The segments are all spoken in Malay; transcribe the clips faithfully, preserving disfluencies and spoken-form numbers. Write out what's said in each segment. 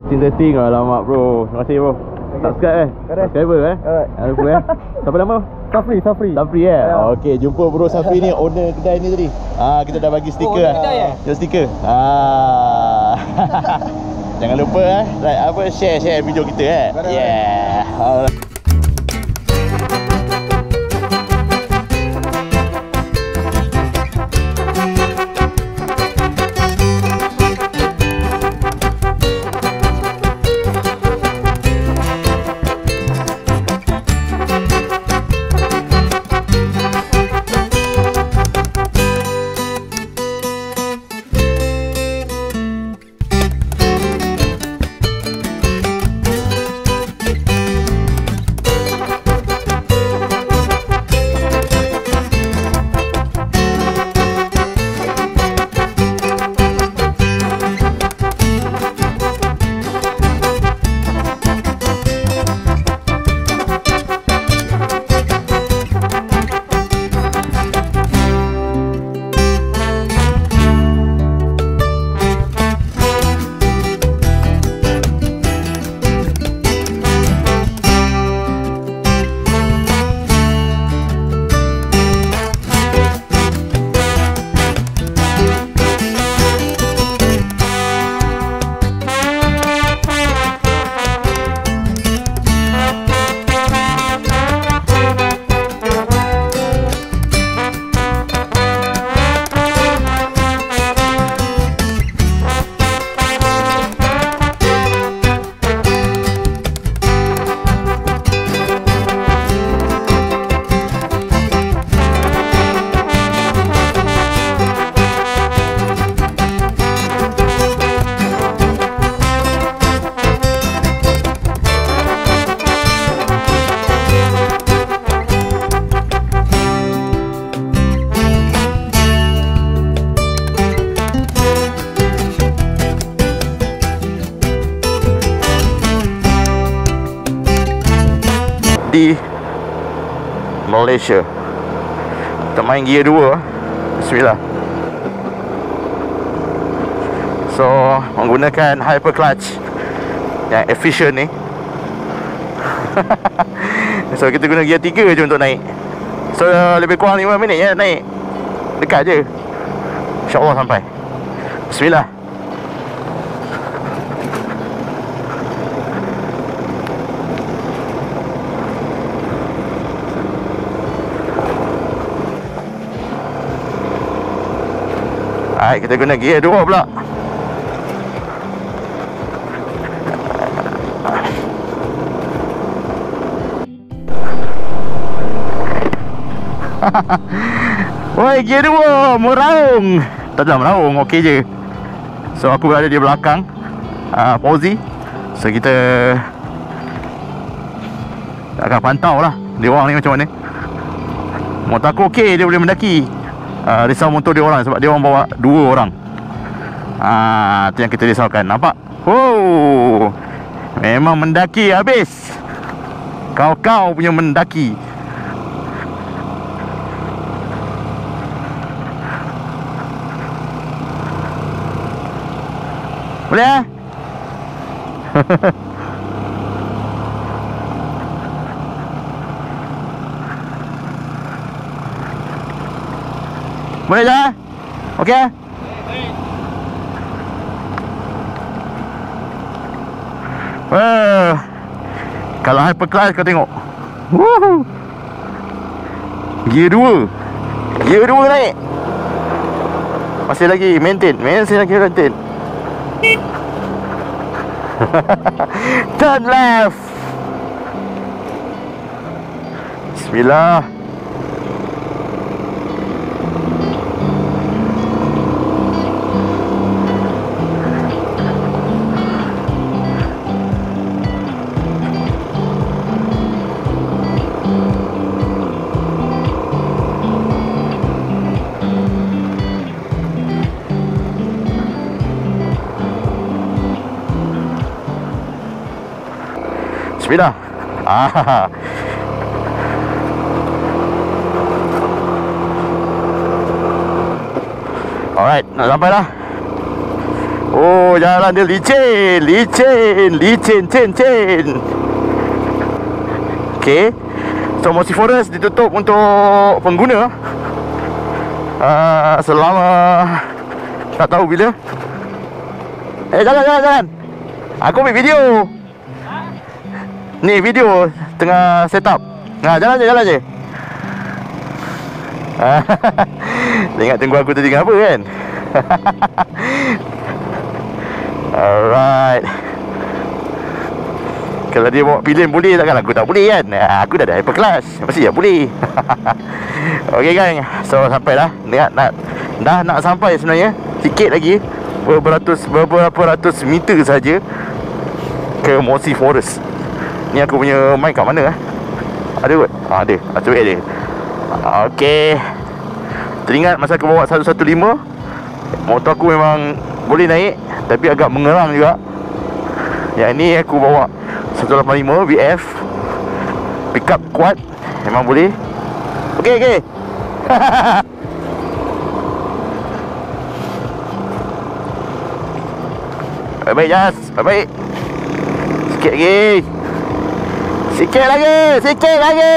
Setting alamak bro. Terima kasih bro. Subscribe eh. Subscriber eh. Jangan lupa eh. Siapa nama? Safri, Safri. Safri eh. Okey, jumpa bro Safri ni, owner kedai ni tadi. Ah, kita dah bagi stiker oh, ah. Kedai eh? Jom stiker. Ah. Jangan lupa eh, like apa share share video kita eh. Yeah. Alright. Di Malaysia kita main gear dua. Bismillah. So menggunakan hyper clutch yang efficient ni. So kita guna gear tiga je untuk naik. So lebih kurang lima minit je naik. Dekat je, InsyaAllah sampai. Bismillah. Alright, kita guna gear dua pula. Woi, gear dua meraung. Tak ada meraung, okey je. So aku berada di belakang uh, Fauzi. So kita akan pantau lah dia orang ni macam mana. Motor aku okey, dia boleh mendaki. Uh, risau motor dia orang sebab dia orang bawa dua orang. Ah, tu yang kita risaukan. Nampak? Oh, memang mendaki habis. Kau-kau punya mendaki. Boleh eh? Boleh dah? Okey? Wah. Kalau hyper clutch kau tengok. Woohoo. Gear dua. Gear dua naik. Masih lagi maintain. Masih lagi maintain. Turn left. Bismillah. Bismillah. Ah. Alright, nak sampai dah. Oh, jalan dia licin, licin, licin, cin, cin. Okay. So Mossy Forest ditutup untuk pengguna uh, selama tak tahu bila. Eh, jangan, jangan, jangan. Aku ambil video. Ni video tengah set up. Nah, jalan je, jalan je. Dia ingat tunggu aku tadi dengan apa kan? Alright. Kalau dia bawa pilihan boleh, takkan aku tak boleh kan? Aku dah ada hyper class, mesti ya boleh. Okay gang, so sampai dah. Nak, nak, dah nak sampai sebenarnya. Sikit lagi, beberapa ratus, beberapa ratus meter saja ke Mossy Forest. Ni aku punya mic kat mana eh? Ada kot? Ha, ada, aku ada. Okay. Teringat masa aku bawa seratus lima belas, motor aku memang boleh naik, tapi agak mengerang juga. Yang ni aku bawa seratus lapan puluh lima V F, pick up kuat, memang boleh. Okay, okay. Baik-baik Jas, baik-baik. Sikit lagi, sikit lagi, sikit lagi.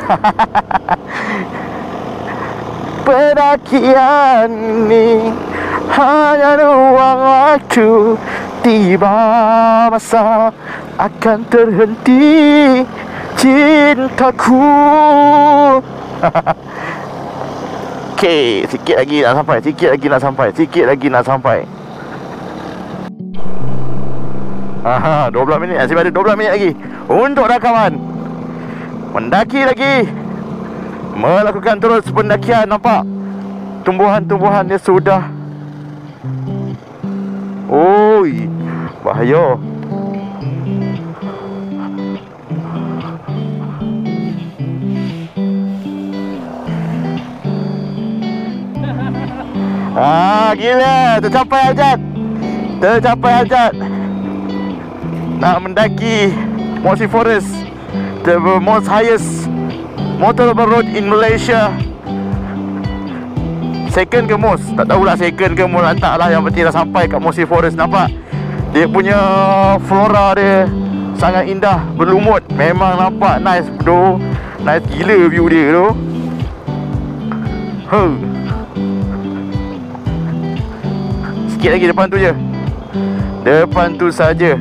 Pendakian ini hanya ruang waktu, tiba masa akan terhenti cintaku. Okay, sikit lagi nak sampai, sikit lagi nak sampai, sikit lagi nak sampai. Aha, dua belas minit, masih ada dua belas minit lagi untuk rakaman. Mendaki lagi, melakukan terus pendakian. Nampak tumbuhan-tumbuhan dia sudah. Oi, bahaya. Ah, gila, tercapai hajat. Tercapai hajat. Nak mendaki Mossy Forest, the most highest motorable road in Malaysia. Second ke most, tak tahulah second ke most, lantak lah. Yang penting dah sampai kat Mossy Forest. Nampak dia punya flora dia sangat indah, berlumut. Memang nampak nice tu. Nice gila view dia tu. Huh. Sikit lagi depan tu je. Depan tu saja.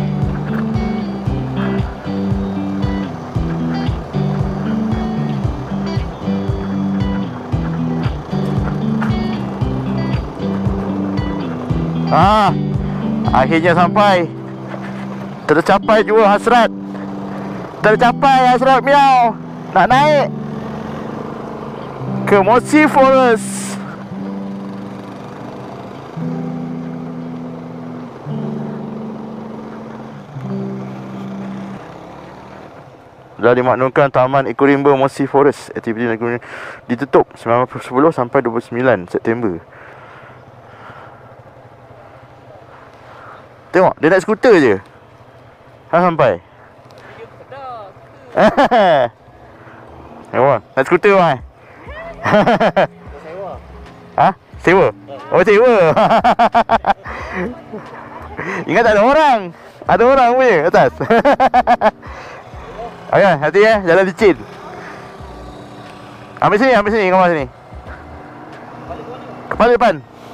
Ah, akhirnya sampai. Tercapai juga hasrat. Tercapai hasrat Miau. Nak naik ke Mossy Forest. Dah dimaklumkan Taman Ekorimba Mossy Forest aktiviti ditutup sembilan belas sepuluh sampai dua puluh sembilan September. Tengok, dia naik skuter je. Ha, sampai. Sewa. Naik skuter bang. Sewa. Ha? Sewa? Oh, sewa. Ingat tak ada orang. Ada orang punya atas. Okey, hati ya, jalan licin. Ambil sini, ambil sini, kau sini. Kepala depan.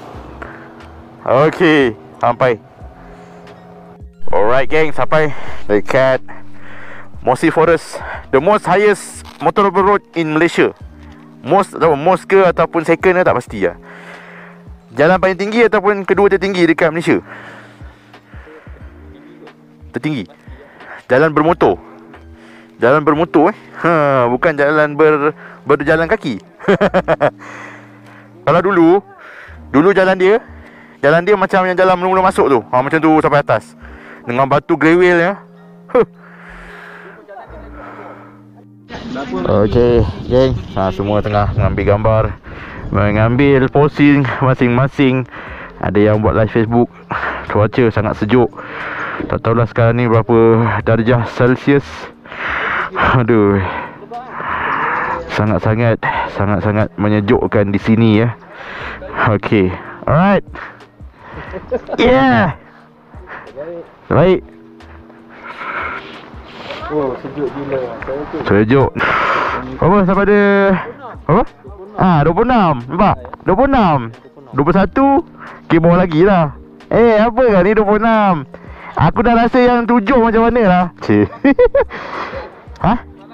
Okey, sampai. Alright gang, sampai dekat Mossy Forest, the most highest motorable road in Malaysia. Most atau most ke ataupun second ke tak pasti lah. Jalan paling tinggi ataupun kedua tertinggi dekat Malaysia. Tertinggi. Jalan bermotor. Jalan bermotor eh. Ha, bukan jalan ber berjalan kaki. Kalau dulu, dulu jalan dia, jalan dia macam yang jalan mula-mula masuk tu. Ha, macam tu sampai atas. Dengan batu gravel ya. Huh. Okey, geng. Ha, semua tengah mengambil gambar, mengambil posing masing-masing. Ada yang buat live Facebook. Cuaca sangat sejuk. Tak tahulah sekarang ni berapa darjah Celsius. Aduh. Sangat-sangat sangat-sangat menyejukkan di sini ya. Okey. Alright. Yeah. Baik. Oh, sejuk gila. Saya tu. Sejuk. Apa sampai ada apa? Ah, dua puluh enam. Nampak? dua puluh enam. dua puluh satu. Okay, bawah lagi lah. Eh, apa kan ni dua puluh enam? Aku dah rasa yang tujuh macam mana lah. Cik. Ha?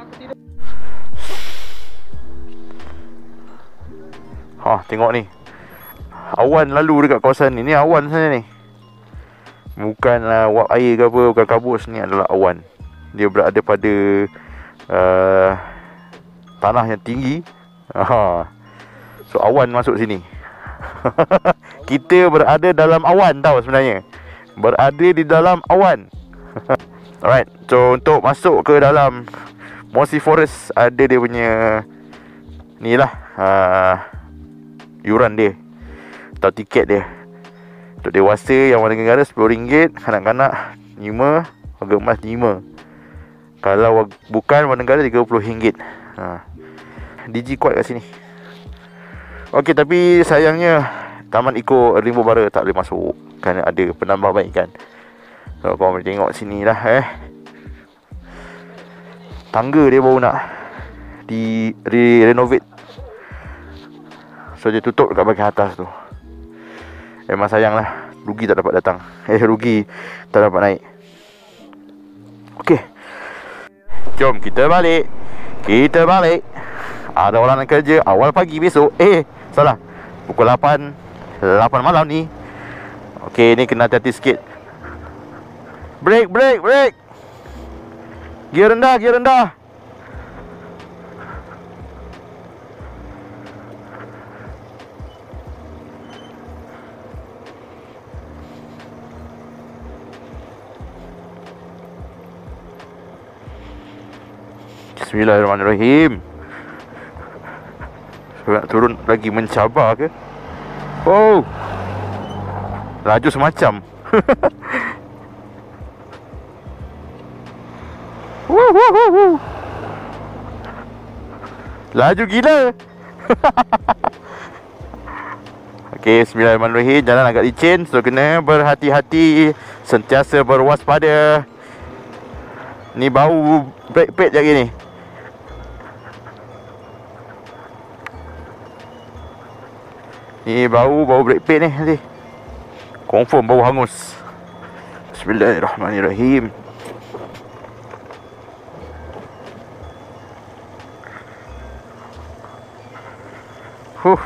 Ha, tengok ni. Awan lalu dekat kawasan ni. Ni awan saja ni. Bukanlah wap air ke apa, bukan kabus. Ni adalah awan. Dia berada pada uh, tanah yang tinggi. Ha. So awan masuk sini. Kita berada dalam awan tau sebenarnya. Berada di dalam awan. Alright. So untuk masuk ke dalam Mossy Forest, ada dia punya ni lah, uh, yuran dia atau tiket dia. Untuk dewasa yang warga negara sepuluh ringgit, kanak-kanak lima, warga emas lima. Kalau bukan warga negara tiga puluh ringgit. Ha. Digi kuat kat sini. Okey, tapi sayangnya Taman Eco Rimbu Bara tak boleh masuk kerana ada penambahbaikan. So korang boleh tengok sini lah eh. Tangga dia baru nak di re-renovate. So dia tutup dekat bahagian atas tu. Memang sayang lah. Rugi tak dapat datang. Eh rugi tak dapat naik. Okey, jom kita balik. Kita balik. Ada orang nak kerja awal pagi besok. Eh salah, pukul lapan lapan malam ni. Okey, ni kena hati-hati sikit. Break, break, break. Gear rendah, gear rendah. Bismillahirrahmanirrahim. Nak turun lagi mencabar ke? Oh, laju semacam. Wuh, wuh, wuh, wuh. Laju gila. Okey, bismillahirrahmanirrahim. Jalan agak licin, so kena berhati-hati, sentiasa berwaspada. Ni bau brake pad lagi ni. Ni bau, bau brake pad ni nanti. Confirm bau hangus. Bismillahirrahmanirrahim. Huh.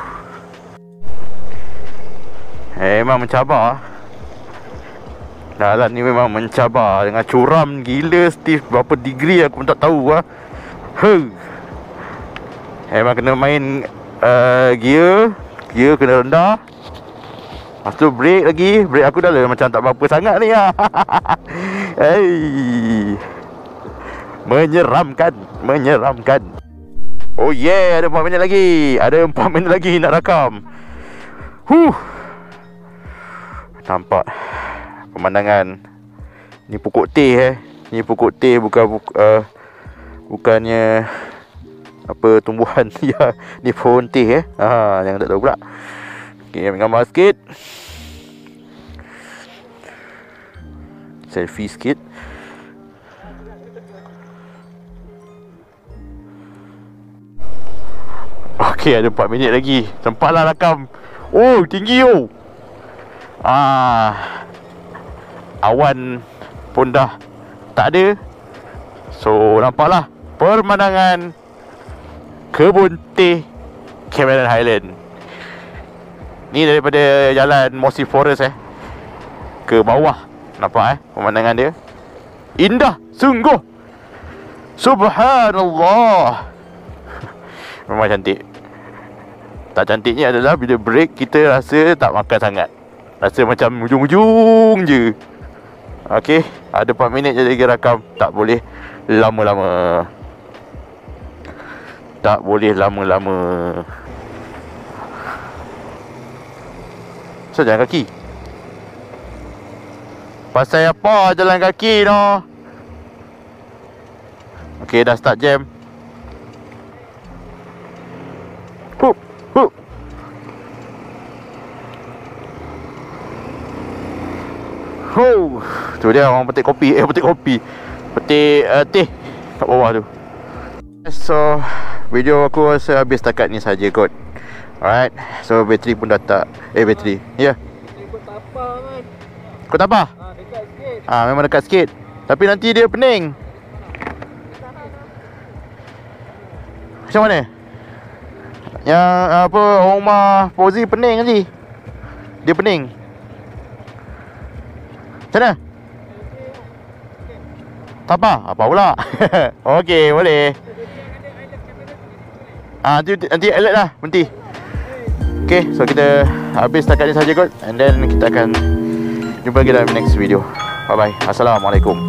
Eh, memang mencabar. Jalan ni memang mencabar. Dengan curam gila Steve. Berapa degree aku pun tak tahu lah. Huh. Memang kena main uh, gear. Gear kena rendah. Lepas tu brake lagi. Brake aku dah lah macam tak berapa sangat ni lah. Hey. Menyeramkan. Menyeramkan. Oh yeah, ada empat minit lagi. Ada empat minit lagi nak rakam. Huh. Nampak pemandangan. Ni pokok teh eh. Ni pokok teh bukan uh, bukannya apa tumbuhan. Ya, ni pohon teh eh. Ha, jangan tak tahu pula. Okey, ambil gambar sikit. Selfie sikit. Okey, ada empat minit lagi. Sempatlah rakam. Oh, tinggi oh. Ah. Awan pun dah tak ada. So, nampaklah pemandangan kebun teh Cameron Highland. Ni daripada jalan Mossy Forest eh, ke bawah. Nampak eh pemandangan dia. Indah sungguh. Subhanallah. Memang cantik. Tak cantiknya adalah bila break kita rasa tak makan sangat. Rasa macam ujung-ujung je. Okey, ada empat minit je lagi rakam. Tak boleh lama-lama. Tak boleh lama-lama. So jalan kaki. Pasal apa jalan kaki no? Okey, dah start jam. Hup, hup. Ho, tu dia orang petik kopi. Eh, petik kopi. Petik uh, teh kat bawah tu. So, video aku rasa habis setakat ni saja kot. Alright. So, bateri pun dah tak. Eh, bateri. Ya. Yeah. Ikut tapar man. Kau tak apa? Ha, dekat sikit. Ah, memang dekat sikit. Tapi nanti dia pening. Macam mana? Yang apa, orang rumah Fauzi pening nanti. Dia pening. Macam mana? Tak apa? Apa pula? Okey, boleh. Ah, nanti, nanti alert lah. Berhenti. Okay, so kita habis setakat ni saja kot. And then kita akan jumpa lagi dalam next video. Bye bye. Assalamualaikum.